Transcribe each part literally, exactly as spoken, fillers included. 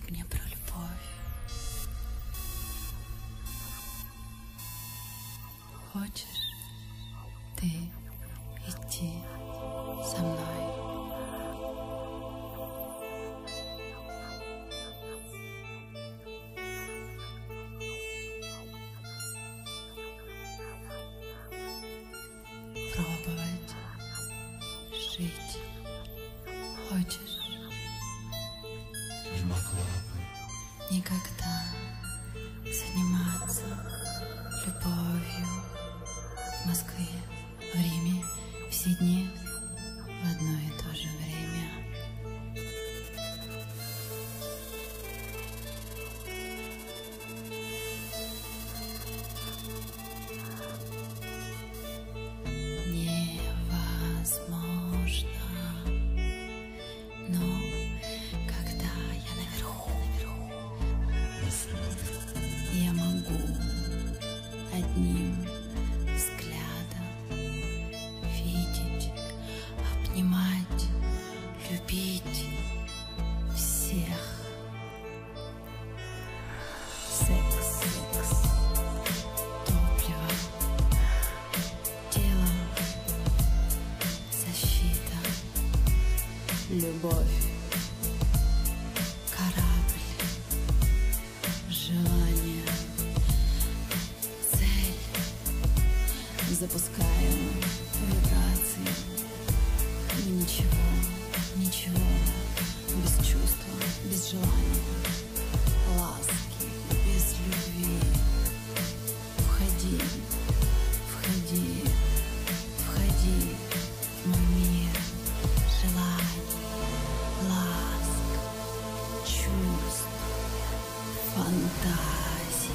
мне про любовь. Хочешь ты идти со мной? Пробовать жить хочешь? Не могла бы Никогда заниматься любовью в Москве, в Риме, все дни в одно и то же время. Невозможно, но когда я наверху, я могу одним взглядом видеть, обнимать, любить всех. Секс, секс, топливо, тело, защита, любовь, корабль, желание, цель. Запускаем вибрации. И ничего, ничего, без чувства, без желания, ласки, без любви. Входи, входи, входи в мой мир желаний, ласк, чувств, фантазий.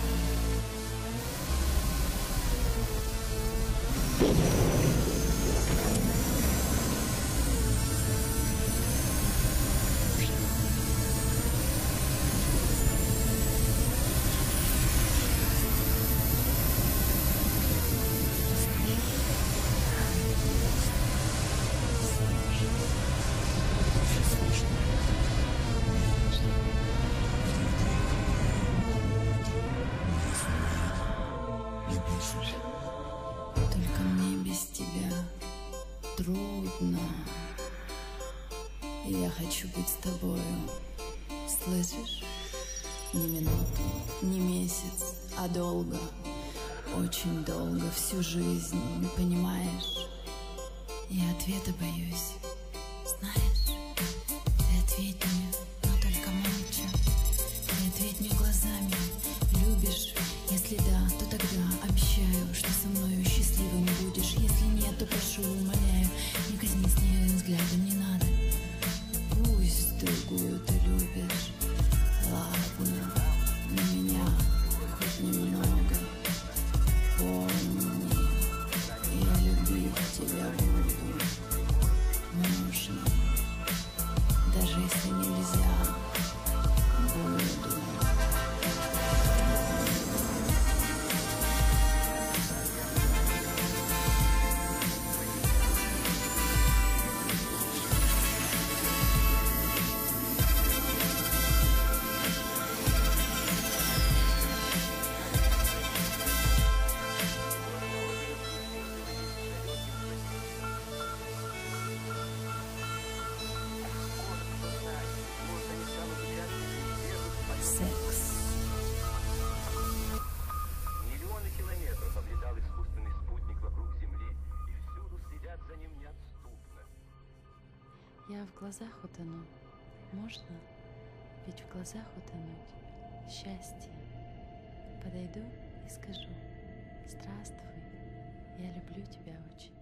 Только мне без тебя трудно. И я хочу быть с тобою. Слышишь? Не минуту, не месяц, а долго. Очень долго, всю жизнь, понимаешь? Я ответа боюсь. Знаешь, ты ответь мне, но только молча. Ты ответь мне глазами. Любишь? Если да, то тогда обещаю, что со мною счастливым будешь. Если нет, то прошу, умоляю, не казни с ней взглядом, не надо. Пусть другую ты любишь. Ладно, на меня хоть немного. Помни, я любить тебя буду. Можно, даже если нельзя, буду. Секс. Миллионы километров облетал искусственный спутник вокруг Земли, и всюду следят за ним неотступно. Я в глазах утону. Можно? Ведь в глазах утонуть счастье. Подойду и скажу: здравствуй, я люблю тебя очень.